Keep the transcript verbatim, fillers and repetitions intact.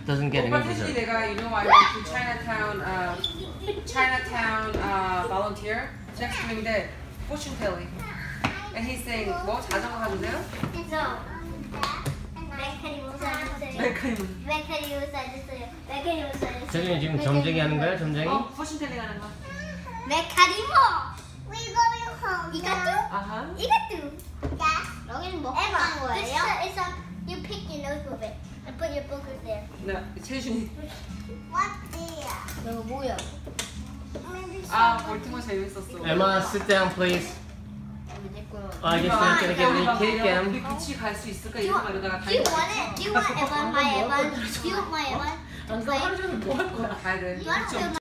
doesn't get 오빠 any 태준이 dessert. 내가 you know I went to Chinatown uh, Chinatown uh, volunteer next to him there fortune telling and he's saying 뭐 자전거 사주세요? 그래서 메카니 못 사줬어요. 메카니 메카니 못 사줬어요. 메카니 못 사줬어요. 태준이 지금 점쟁이 하는 거야, 점쟁이? 어 fortune telling 하는 거 메카니모. We going home. 이것도? 아하 이것도. 여기는 먹고 가는 거예요? This is a, you pick your notebook and put your book there. 나 태준이 What there? 이거 뭐야? 아 볼티모 재밌었어 Emma, sit down, please. Oh, I guess 아, they're gonna give me 우리 cake 우리 and. 같이 갈 수 있을까 Do you, 이러고 이러다가 do you want it? Do you want Evan, my Evan? Do you want my Evan? 하루 종일 뭐할 거야 가야 돼 You want to